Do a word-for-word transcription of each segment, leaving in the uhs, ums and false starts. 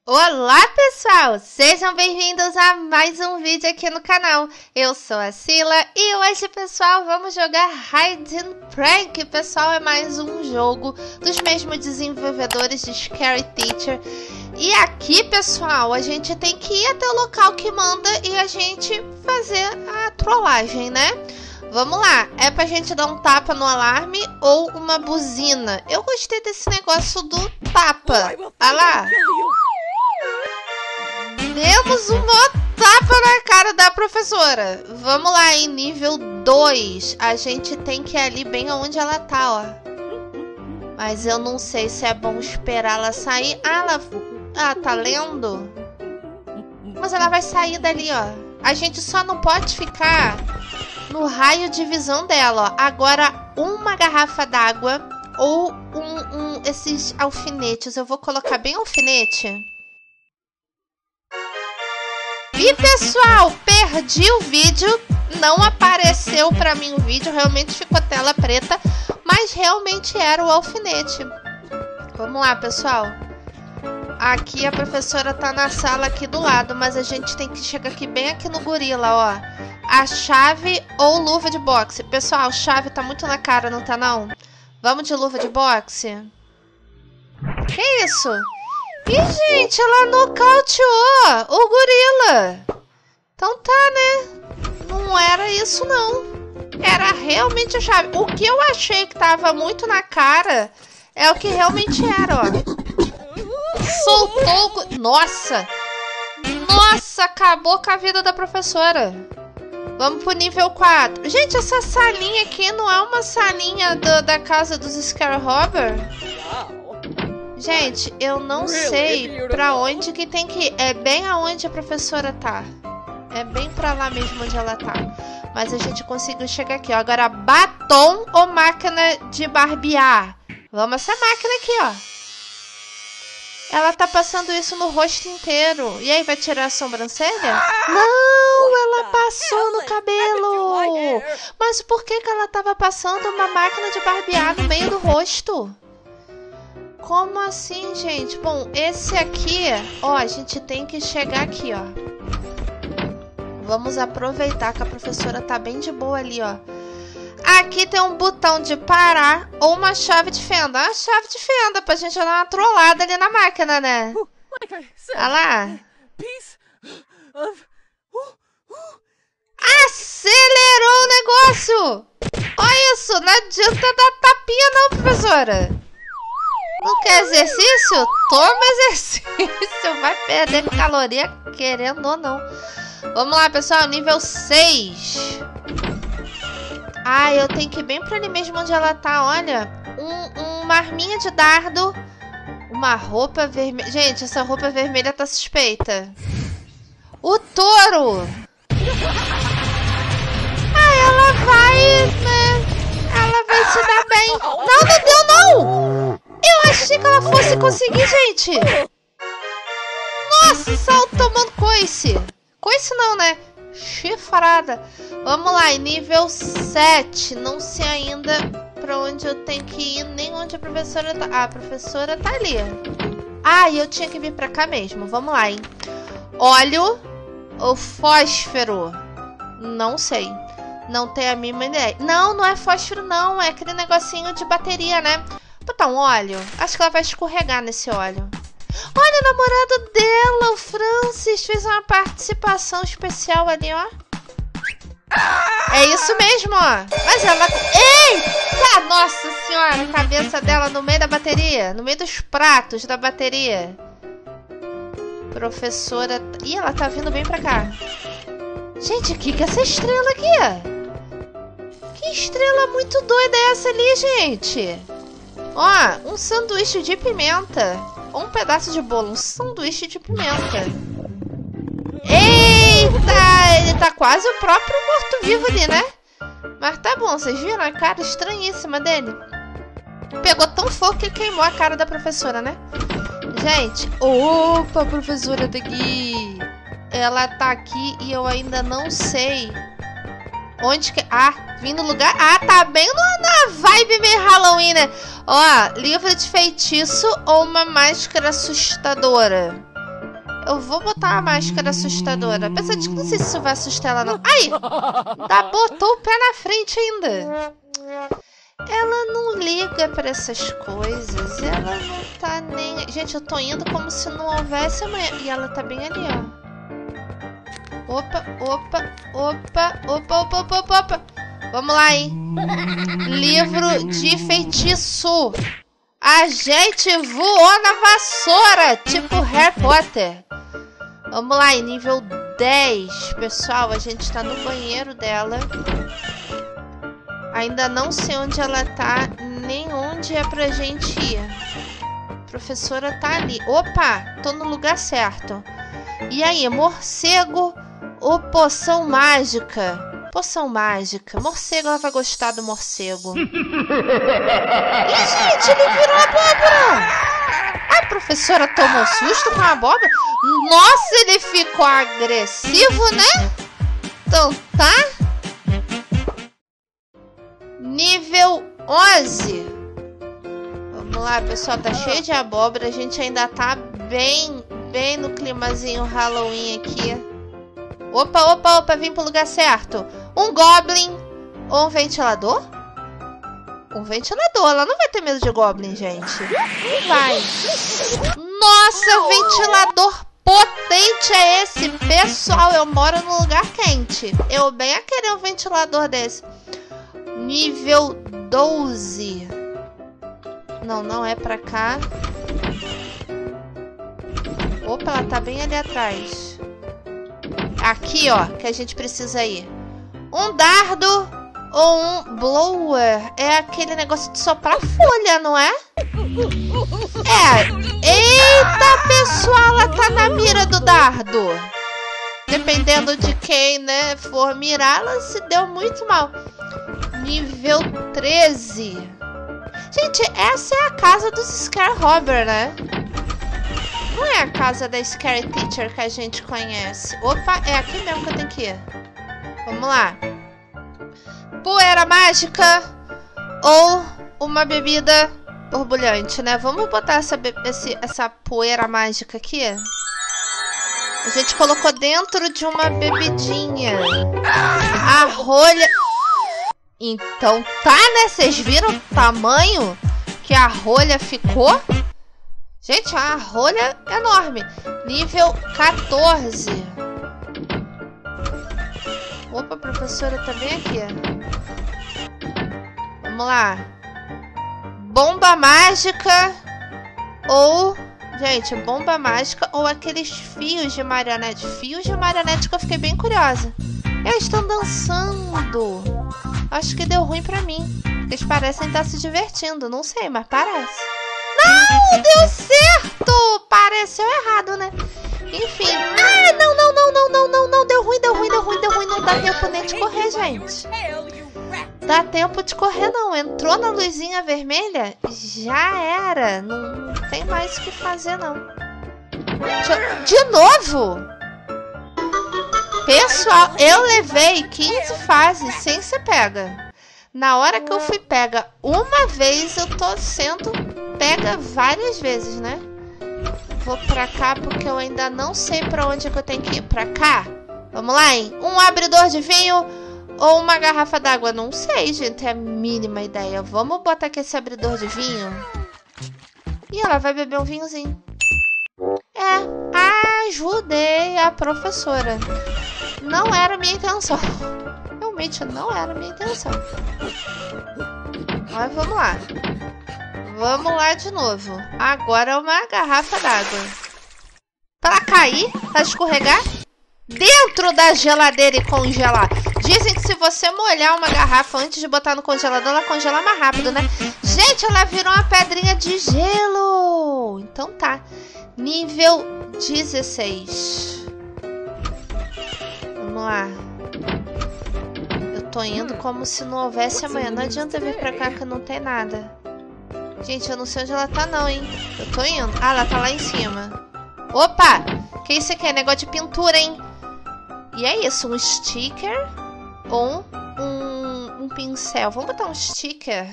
Olá pessoal, sejam bem-vindos a mais um vídeo aqui no canal. Eu sou a Sila e hoje pessoal vamos jogar Hide and Prank. Pessoal, é mais um jogo dos mesmos desenvolvedores de Scary Teacher. E aqui pessoal, a gente tem que ir até o local que manda e a gente fazer a trollagem, né? Vamos lá, é pra gente dar um tapa no alarme ou uma buzina. Eu gostei desse negócio do tapa. Olha lá. Demos um tapa na cara da professora. Vamos lá, em nível dois. A gente tem que ir ali bem onde ela tá, ó. Mas eu não sei se é bom esperar ela sair. Ah, ela, ela tá lendo? Mas ela vai sair dali, ó. A gente só não pode ficar no raio de visão dela, ó. Agora, uma garrafa d'água ou um, um, esses alfinetes. Eu vou colocar bem alfinete. E pessoal, perdi o vídeo, não apareceu pra mim o vídeo, realmente ficou tela preta, mas realmente era o alfinete. Vamos lá, pessoal. Aqui a professora tá na sala aqui do lado, mas a gente tem que chegar aqui bem aqui no gorila, ó. A chave ou luva de boxe. Pessoal, chave tá muito na cara, não tá não? Vamos de luva de boxe? Que isso? Ih, gente, ela nocauteou o gorila. Então tá, né? Não era isso, não. Era realmente a chave. O que eu achei que tava muito na cara é o que realmente era, ó. Soltou o... Nossa! Nossa, acabou com a vida da professora. Vamos pro nível quatro. Gente, essa salinha aqui não é uma salinha do, da casa dos Scare Robber? Gente, eu não sei pra onde que tem que ir. É bem aonde a professora tá. É bem pra lá mesmo onde ela tá. Mas a gente conseguiu chegar aqui, ó. Agora, batom ou máquina de barbear? Vamos essa máquina aqui, ó. Ela tá passando isso no rosto inteiro. E aí, vai tirar a sobrancelha? Não, ela passou no cabelo. Mas por que que ela tava passando uma máquina de barbear no meio do rosto? Como assim, gente? Bom, esse aqui, ó, a gente tem que chegar aqui, ó. Vamos aproveitar que a professora tá bem de boa ali, ó. Aqui tem um botão de parar ou uma chave de fenda. Uma chave de fenda pra gente dar uma trollada ali na máquina, né? Olha lá. Acelerou o negócio! Olha isso, não adianta dar tapinha não, professora. Não quer exercício? Toma exercício. Vai perder caloria querendo ou não. Vamos lá, pessoal. Nível seis. Ah, eu tenho que ir bem pra ali mesmo onde ela tá. Olha. Um, uma arminha de dardo. Uma roupa vermelha. Gente, essa roupa vermelha tá suspeita. O touro. Ah, ela vai... Né? Ela vai se dar bem. Não, não deu não! Eu achei que ela fosse conseguir, gente. Nossa, só tomando coice. Coice não, né? Chifrada. Vamos lá, em nível sete. Não sei ainda pra onde eu tenho que ir, nem onde a professora tá. Ah, a professora tá ali. Ah, e eu tinha que vir pra cá mesmo. Vamos lá, hein? Óleo ou fósforo? Não sei. Não tenho a mínima ideia. Não, não é fósforo, não. É aquele negocinho de bateria, né? Botar um óleo. Acho que ela vai escorregar nesse óleo. Olha, o namorado dela, o Francis, fez uma participação especial ali, ó. É isso mesmo, ó. Mas ela... Eita! Nossa senhora, a cabeça dela no meio da bateria. No meio dos pratos da bateria. Professora... Ih, ela tá vindo bem pra cá. Gente, o que que é essa estrela aqui? Que estrela muito doida é essa ali, gente? Ó, um sanduíche de pimenta. Ou um pedaço de bolo. Um sanduíche de pimenta. Eita! Ele tá quase o próprio morto-vivo ali, né? Mas tá bom, vocês viram a cara estranhíssima dele? Pegou tão fogo que queimou a cara da professora, né? Gente, opa, a professora tá aqui. Ela tá aqui e eu ainda não sei onde que... Ah, vim no lugar... Ah, tá bem na vibe meio Halloween, né? Ó, livro de feitiço ou uma máscara assustadora? Eu vou botar uma máscara assustadora. Apesar de que não sei se isso vai assustar ela, não. Ai! Ainda botou o pé na frente ainda. Ela não liga pra essas coisas. Ela não tá nem... Gente, eu tô indo como se não houvesse amanhã. E ela tá bem ali, ó. Opa, opa, opa, opa, opa, opa, opa, opa. Vamos lá, hein? Livro de feitiço. A gente voou na vassoura, tipo Harry Potter. Vamos lá, em nível dez. Pessoal, a gente tá no banheiro dela. Ainda não sei onde ela tá, nem onde é pra gente ir. A professora tá ali. Opa, tô no lugar certo. E aí, morcego ou poção mágica? Poção mágica. Morcego, ela vai gostar do morcego. Ih, gente, ele virou abóbora! A professora tomou susto com a abóbora? Nossa, ele ficou agressivo, né? Então tá. Nível onze. Vamos lá, pessoal. Tá cheio de abóbora. A gente ainda tá bem, bem no climazinho Halloween aqui. Opa, opa, opa. Vim pro lugar certo. Um Goblin ou um ventilador? Um ventilador. Ela não vai ter medo de Goblin, gente. Não vai. Nossa, ventilador potente é esse. Pessoal, eu moro num lugar quente. Eu bem a querer um ventilador desse. Nível doze. Não, não é pra cá. Opa, ela tá bem ali atrás. Aqui, ó, que a gente precisa ir. Um dardo ou um blower. É aquele negócio de soprar folha, não é? É. Eita, pessoal, ela tá na mira do dardo. Dependendo de quem, né, for mirar, ela se deu muito mal. Nível treze. Gente, essa é a casa dos Scare Robber, né? Não é a casa da Scary Teacher que a gente conhece. Opa, é aqui mesmo que eu tenho que ir. Vamos lá. Poeira mágica ou uma bebida borbulhante, né? Vamos botar essa, esse, essa poeira mágica aqui. A gente colocou dentro de uma bebidinha. A rolha... Então tá, né? Vocês viram o tamanho que a rolha ficou? Gente, a rolha é enorme. Nível quatorze. Opa, a professora tá bem aqui. Vamos lá. Bomba mágica ou... Gente, bomba mágica ou aqueles fios de marionete. Fios de marionete que eu fiquei bem curiosa. Eles estão dançando. Acho que deu ruim pra mim. Eles parecem estar se divertindo. Não sei, mas parece. Não, deu certo! Pareceu errado, né? Enfim. Ah, não, não, não, não, não, não, não. Deu ruim, deu ruim, deu ruim, deu ruim. Não dá tempo nem de correr, gente. Dá tempo de correr, não. Entrou na luzinha vermelha, já era. Não tem mais o que fazer, não. De novo? Pessoal, eu levei quinze fases sem ser pega. Na hora que eu fui pega uma vez, eu tô sendo pega várias vezes, né? Vou pra cá porque eu ainda não sei pra onde é que eu tenho que ir. Pra cá? Vamos lá, hein? Um abridor de vinho ou uma garrafa d'água? Não sei, gente. É a mínima ideia. Vamos botar aqui esse abridor de vinho. E ela vai beber um vinhozinho. É, ajudei a professora. Não era minha intenção. Realmente não era minha intenção. Mas vamos lá. Vamos lá de novo. Agora é uma garrafa d'água. Pra cair, pra escorregar, dentro da geladeira e congelar. Dizem que se você molhar uma garrafa antes de botar no congelador, ela congela mais rápido, né? Gente, ela virou uma pedrinha de gelo. Então tá. Nível dezesseis. Vamos lá. Eu tô indo como se não houvesse amanhã. Não adianta vir pra cá que não tem nada. Gente, eu não sei onde ela tá não, hein? Eu tô indo. Ah, ela tá lá em cima. Opa! Que isso aqui? É negócio de pintura, hein? E é isso, um sticker ou um, um pincel. Vamos botar um sticker.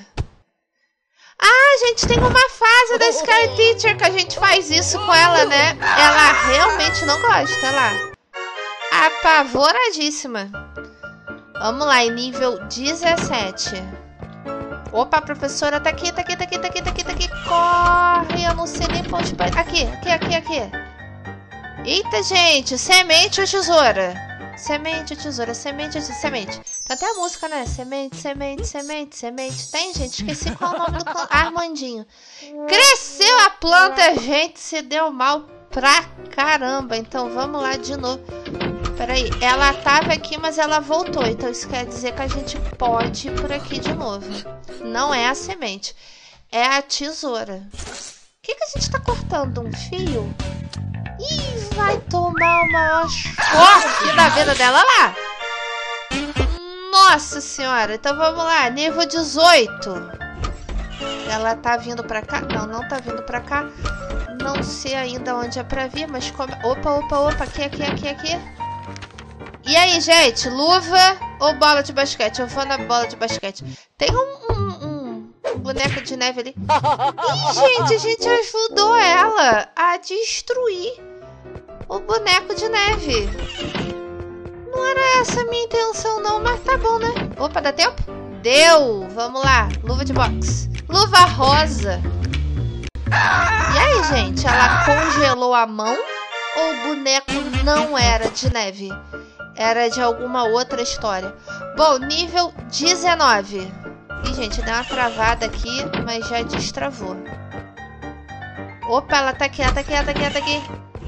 Ah, gente, tem uma fase da Scary Teacher que a gente faz isso com ela, né? Ela realmente realmente não gosta, olha lá. Apavoradíssima. Vamos lá, em nível dezessete. Opa, a professora tá aqui, tá aqui, tá aqui, tá aqui, tá aqui, tá aqui. Corre, eu não sei nem pra onde... Aqui, aqui, aqui, aqui. Eita, gente, semente ou tesoura? Semente ou tesoura, semente ou semente. Tá até a música, né? Semente, semente, semente, semente. Tem, gente? Esqueci qual é o nome do can... Armandinho. Cresceu a planta, gente, se deu mal pra caramba. Então, vamos lá de novo. Peraí, ela tava aqui, mas ela voltou. Então, isso quer dizer que a gente pode ir por aqui de novo. Não é a semente, é a tesoura. O que que a gente tá cortando? Um fio? Ih, vai tomar uma forte da vida dela lá. Nossa senhora. Então vamos lá, nível dezoito. Ela tá vindo pra cá? Não, não tá vindo pra cá. Não sei ainda onde é pra vir, mas como... Opa, opa, opa, aqui, aqui, aqui, aqui. E aí, gente, luva ou bola de basquete? Eu vou na bola de basquete. Tem um, um, um boneco de neve ali. Ih, gente, a gente ajudou ela a destruir o boneco de neve. Não era essa a minha intenção, não, mas tá bom, né? Opa, dá tempo? Deu! Vamos lá, luva de boxe. Luva rosa. E aí, gente, ela congelou a mão ou o boneco não era de neve? Era de alguma outra história. Bom, nível dezenove. Ih, gente, deu uma travada aqui, mas já destravou. Opa, ela tá aqui, ela tá aqui, ela tá aqui, ela tá aqui.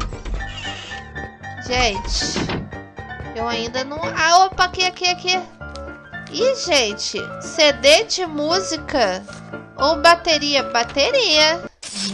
Gente, eu ainda não... Ah, opa, aqui, aqui, aqui. Ih, gente, C D de música ou bateria? Bateria.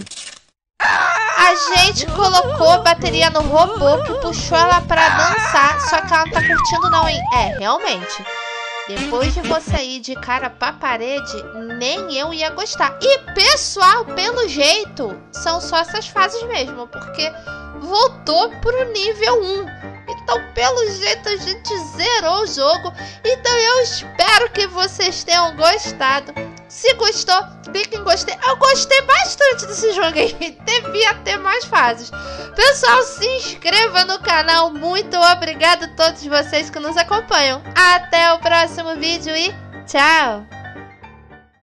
A gente colocou a bateria no robô que puxou ela pra dançar, só que ela não tá curtindo não, hein? É, realmente. Depois de você ir de cara pra parede, nem eu ia gostar. E, pessoal, pelo jeito, são só essas fases mesmo, porque voltou pro nível um. Então, pelo jeito, a gente zerou o jogo. Então, eu espero que vocês tenham gostado. Se gostou, clique em gostei. Eu gostei bastante desse jogo aí. Devia ter mais fases. Pessoal, se inscreva no canal. Muito obrigado a todos vocês que nos acompanham. Até o próximo vídeo e tchau!